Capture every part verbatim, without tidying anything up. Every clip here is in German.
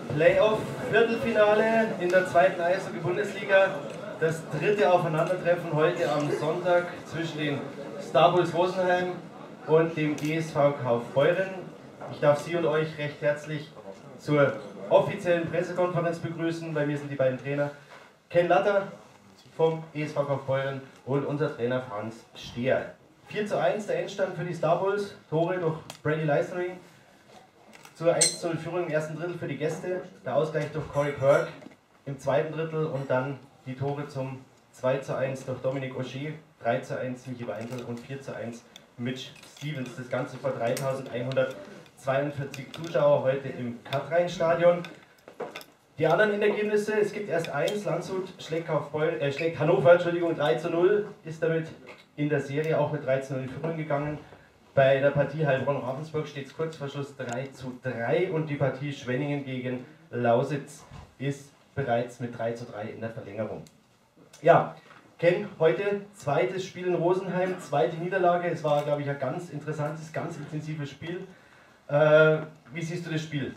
Playoff-Viertelfinale in der zweiten Eishockey-Bundesliga. Das dritte Aufeinandertreffen heute am Sonntag zwischen den Star Bulls Rosenheim und dem E S V Kaufbeuren. Ich darf Sie und euch recht herzlich zur offiziellen Pressekonferenz begrüßen. Bei mir sind die beiden Trainer Ken Latter vom E S V Kaufbeuren und unser Trainer Franz Stehr. vier zu eins der Endstand für die Star Bulls, Tore durch Brady Leistering. Zur eins zu null Führung im ersten Drittel für die Gäste, der Ausgleich durch Corey Kirk im zweiten Drittel und dann die Tore zum zwei zu eins durch Dominic O'Shea, drei zu eins Michi Weinzel und vier zu eins Mitch Stevens. Das Ganze vor dreitausendeinhundertzweiundvierzig Zuschauer heute im Kathrein-Stadion. Die anderen Ergebnisse, es gibt erst eins, Landshut schlägt, Kaufbeuren, äh, schlägt Hannover, Entschuldigung, drei zu null, ist damit in der Serie auch mit drei zu null in Führung gegangen. Bei der Partie Heilbronn-Ravensburg steht es kurz vor Schluss drei zu drei und die Partie Schwenningen gegen Lausitz ist bereits mit drei zu drei in der Verlängerung. Ja, Ken, heute zweites Spiel in Rosenheim, zweite Niederlage. Es war, glaube ich, ein ganz interessantes, ganz intensives Spiel. Äh, wie siehst du das Spiel?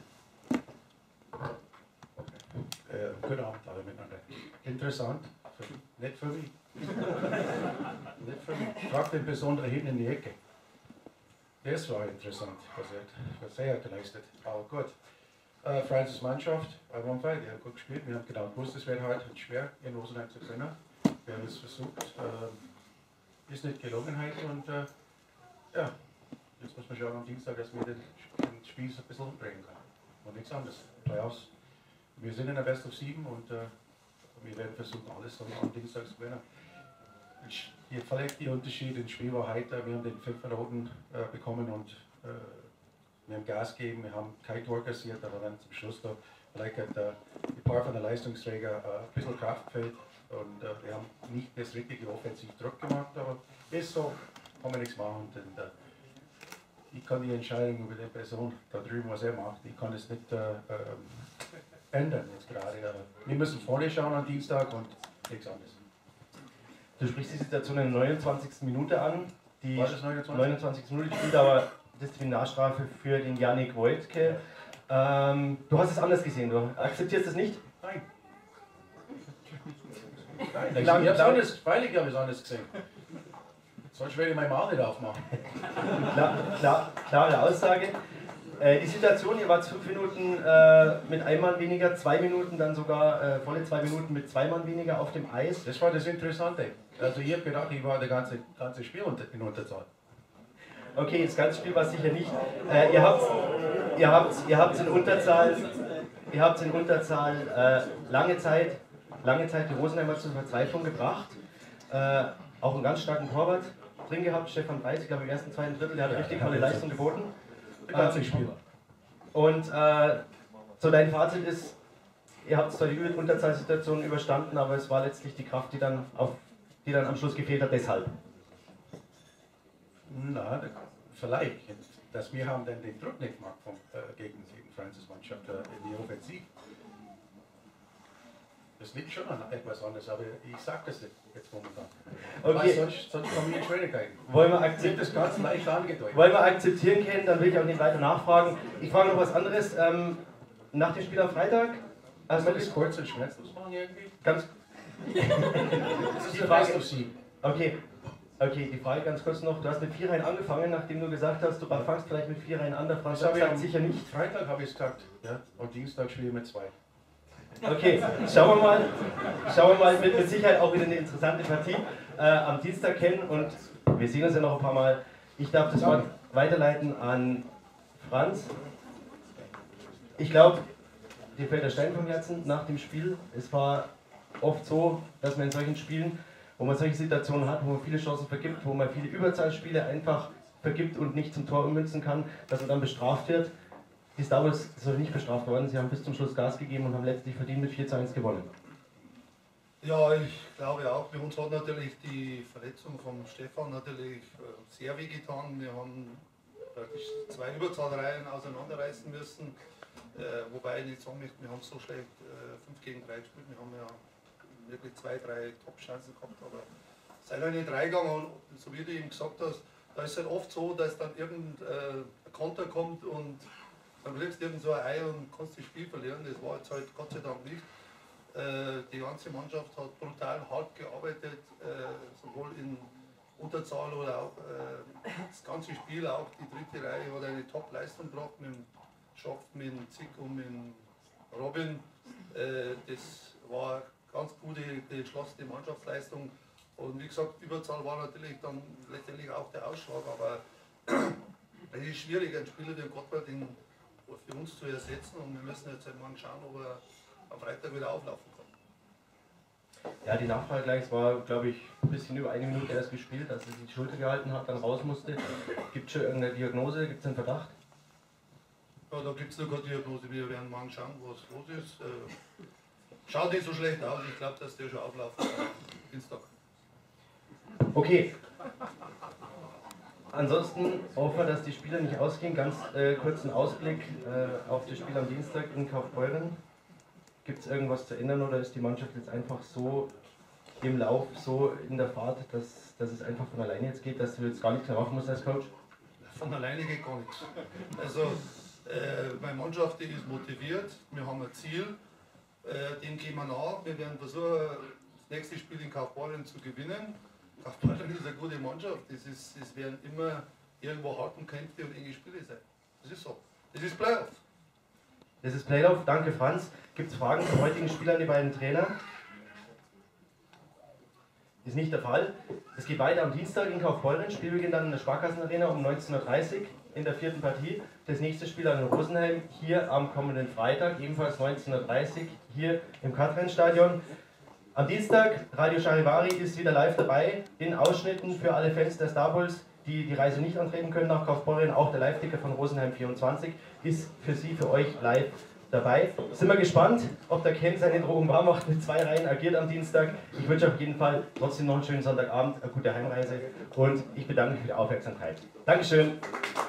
Äh, guten Abend alle miteinander. Interessant, für, nicht für mich. Nicht für mich. Frag den besonderen hinten in die Ecke. Das war interessant, was er, was er geleistet hat. Aber gut. Äh, Francis Mannschaft, bei One-Fight, die haben gut gespielt. Wir haben genau gewusst, es wird heute schwer in Rosenheim zu gewinnen. Wir haben es versucht. Äh, ist nicht gelungen heute und äh, ja, jetzt muss man schauen am Dienstag, dass wir den, den Spiel so ein bisschen umbringen können. Und nichts anderes. Playoffs. Wir sind in der Best of sieben und äh, wir werden versuchen, alles am, am Dienstag zu gewinnen. Hier vielleicht der Unterschied im Spiel war heute, wir haben den fünften Roten äh, bekommen und äh, wir haben Gas gegeben, wir haben kein Tor kassiert, aber dann zum Schluss da vielleicht hat äh, ein paar von den Leistungsträgern äh, ein bisschen Kraft gefehlt und äh, wir haben nicht das richtige offensiv Druck gemacht, aber ist so, kann man nichts machen. Und, und, äh, ich kann die Entscheidung über die Person da drüben, was er macht, ich kann es nicht äh, äh, ändern jetzt gerade. Wir müssen vorne schauen am Dienstag und nichts anderes. Du sprichst die Situation in der neunundzwanzigsten Minute an. Die War das neunundzwanzig? neunundzwanzigste Minute spielt aber Disziplinarstrafe für den Yannick Wojtke. Ähm, du hast es anders gesehen, du akzeptierst es nicht? Nein. Nein, ich habe es anders, freilich habe ich es anders gesehen. Sonst werde ich mein Maul nicht aufmachen. Klar, klar, klare Aussage. Äh, die Situation, ihr wart fünf Minuten äh, mit einem Mann weniger, zwei Minuten dann sogar äh, volle zwei Minuten mit zwei Mann weniger auf dem Eis. Das war das Interessante. Also ich habe gedacht, ich war das ganze, ganze Spiel in Unterzahl. Okay, das ganze Spiel war sicher nicht. Äh, ihr habt ihr habt, ihr habt in Unterzahl, ihr habt in Unterzahl äh, lange Zeit, lange Zeit die Rosenheimer zur Verzweiflung gebracht. Äh, auch einen ganz starken Torwart drin gehabt, Stefan Preis, ich glaube im ersten, zweiten Drittel, der hat ja, richtig tolle Leistung geboten. Ganze Spiel. Und äh, so dein Fazit ist, ihr habt zwar die Unterzahlsituation überstanden, aber es war letztlich die Kraft, die dann, auf, die dann am Schluss gefehlt hat, deshalb. Na, vielleicht. Dass wir haben dann den Druck nicht gemacht vom, äh, gegen, gegen Francis Mannschaft äh, in die Offensiv. Das liegt schon an etwas anderes, aber ich sage das nicht jetzt momentan. Okay. Weil sonst, sonst kommen wir in Schwierigkeiten. Wollen wir akzeptieren, das ganz leicht angedeutet. Wollen wir akzeptieren können, dann will ich auch nicht weiter nachfragen. Ich frage noch was anderes. Ähm, nach dem Spiel am Freitag. Also das kurz und schmerzlos machen irgendwie? Ganz. Das ist die Frage auf Sie. Okay. Okay, die Frage ganz kurz noch. Du hast mit vier Reihen angefangen, nachdem du gesagt hast, du fangst vielleicht mit vier Reihen an. Der Franz sagt sicher nicht. Freitag habe ich es gesagt. Ja? Und Dienstag spiele ich mit zwei. Okay, schauen wir mal, schauen wir mal, mit, mit Sicherheit auch wieder eine interessante Partie äh, am Dienstag kennen und wir sehen uns ja noch ein paar Mal. Ich darf das Wort weiterleiten an Franz. Ich glaube, dir fällt der Stein vom Herzen nach dem Spiel. Es war oft so, dass man in solchen Spielen, wo man solche Situationen hat, wo man viele Chancen vergibt, wo man viele Überzahlspiele einfach vergibt und nicht zum Tor ummünzen kann, dass man dann bestraft wird. Die Star Bulls sind nicht bestraft worden, sie haben bis zum Schluss Gas gegeben und haben letztlich verdient mit vier zu eins gewonnen. Ja, ich glaube auch, bei uns hat natürlich die Verletzung von Stefan natürlich sehr wehgetan. Wir haben praktisch zwei Überzahlreihen auseinanderreißen müssen, äh, wobei ich nicht sagen möchte, wir haben so schlecht äh, fünf gegen drei gespielt, wir haben ja wirklich zwei, drei Top-Chancen gehabt, aber es sei eine drei gegangen und so wie du eben gesagt hast, da ist es halt oft so, dass dann irgendein äh, Konter kommt und dann kriegst du irgend so ein Ei und kannst das Spiel verlieren. Das war jetzt halt Gott sei Dank nicht. Äh, die ganze Mannschaft hat brutal hart gearbeitet, äh, sowohl in Unterzahl oder auch äh, das ganze Spiel, auch die dritte Reihe hat eine Top-Leistung gebracht mit dem Schaff, mit dem Zick und mit dem Robin. Äh, das war eine ganz gute, geschlossene Mannschaftsleistung. Und wie gesagt, Überzahl war natürlich dann letztendlich auch der Ausschlag, aber es ist schwierig, einen Spieler wie Gottwald in, für uns zu ersetzen und wir müssen jetzt halt mal schauen, ob er am Freitag wieder auflaufen kann. Ja, die Nachfrage gleich, es war, glaube ich, ein bisschen über eine Minute erst gespielt, als er sich die Schulter gehalten hat, dann raus musste. Gibt es schon irgendeine Diagnose, gibt es einen Verdacht? Ja, da gibt es noch keine Diagnose, wir werden mal schauen, was los ist. Äh, schaut nicht so schlecht aus, ich glaube, dass der schon auflaufen kann am Dienstag. Okay. Ansonsten hoffen wir, dass die Spieler nicht ausgehen. Ganz äh, kurzen Ausblick äh, auf das Spiel am Dienstag in Kaufbeuren. Gibt es irgendwas zu ändern oder ist die Mannschaft jetzt einfach so im Lauf, so in der Fahrt, dass, dass es einfach von alleine jetzt geht, dass du jetzt gar nichts mehr machen musst als Coach? Von alleine geht gar nichts. Also äh, meine Mannschaft, die ist motiviert, wir haben ein Ziel, äh, dem gehen wir nach. Wir werden versuchen, das nächste Spiel in Kaufbeuren zu gewinnen. Kaufbeuren ist eine gute Mannschaft, es, ist, es werden immer irgendwo harte Kämpfe und enge Spiele sein. Das ist so. Das ist Playoff. Das ist Playoff. Danke, Franz. Gibt es Fragen zum heutigen Spiel an die beiden Trainer? Ist nicht der Fall. Es geht weiter am Dienstag in Kaufbeuren. Spiel beginnt dann in der Sparkassenarena um neunzehn Uhr dreißig in der vierten Partie. Das nächste Spiel an Rosenheim hier am kommenden Freitag, ebenfalls neunzehn Uhr dreißig hier im Katrin-Stadion. Am Dienstag, Radio Charivari ist wieder live dabei, in Ausschnitten für alle Fans der Star Bulls, die die Reise nicht antreten können nach Kaufbeuren. Auch der Live-Ticker von Rosenheim vierundzwanzig ist für Sie, für euch live dabei. Sind wir gespannt, ob der Ken seine Drogen warm macht, mit zwei Reihen agiert am Dienstag. Ich wünsche auf jeden Fall trotzdem noch einen schönen Sonntagabend, eine gute Heimreise und ich bedanke mich für die Aufmerksamkeit. Dankeschön.